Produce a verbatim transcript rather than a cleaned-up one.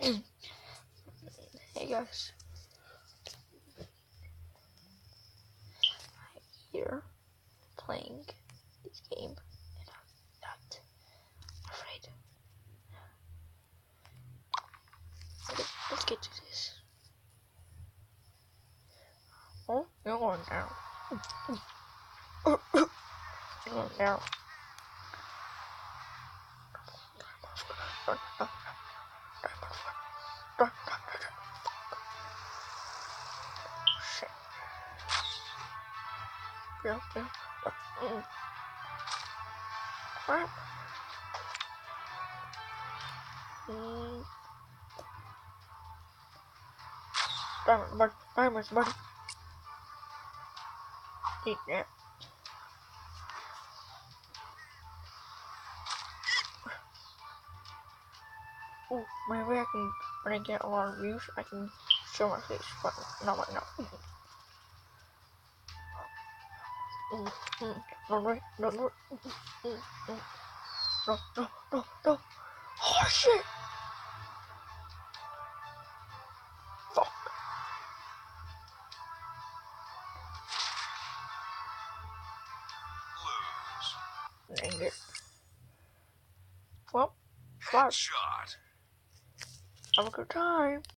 Hey guys, I'm here playing this game and I'm not afraid. Okay, let's get to this. Oh, you're going down. You're going down. Shit. Yeah, yeah. Mm. Crap. Mm. Diamond, buddy. Diamonds, buddy. Eat that. Ooh, maybe I can, when I get a lot of views, I can show my face, but not right now. Mm, mm, no, no, no, no, mm, mm, mm. No, no, no, no. Oh shit! Fuck. Dang it. Well, fuck. Have a good time.